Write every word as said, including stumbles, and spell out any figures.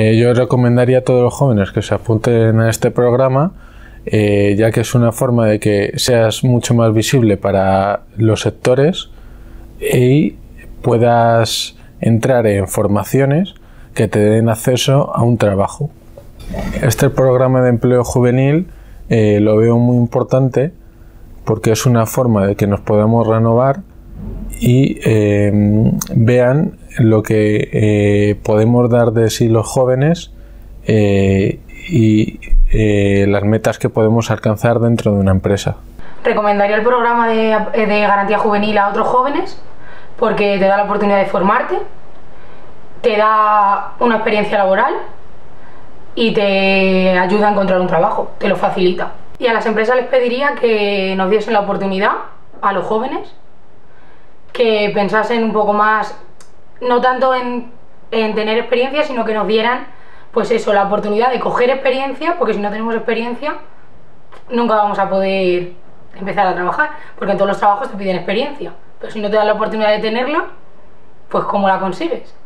Eh, yo recomendaría a todos los jóvenes que se apunten a este programa, eh, ya que es una forma de que seas mucho más visible para los sectores y puedas entrar en formaciones que te den acceso a un trabajo. Este programa de empleo juvenil eh, lo veo muy importante porque es una forma de que nos podamos renovar y eh, vean lo que eh, podemos dar de sí los jóvenes eh, y eh, las metas que podemos alcanzar dentro de una empresa. Recomendaría el programa de, de garantía juvenil a otros jóvenes porque te da la oportunidad de formarte, te da una experiencia laboral y te ayuda a encontrar un trabajo, te lo facilita. Y a las empresas les pediría que nos diesen la oportunidad a los jóvenes, que pensasen un poco más, no tanto en, en tener experiencia, sino que nos dieran, pues eso, la oportunidad de coger experiencia, porque si no tenemos experiencia nunca vamos a poder empezar a trabajar, porque en todos los trabajos te piden experiencia, pero si no te dan la oportunidad de tenerla, pues ¿cómo la consigues?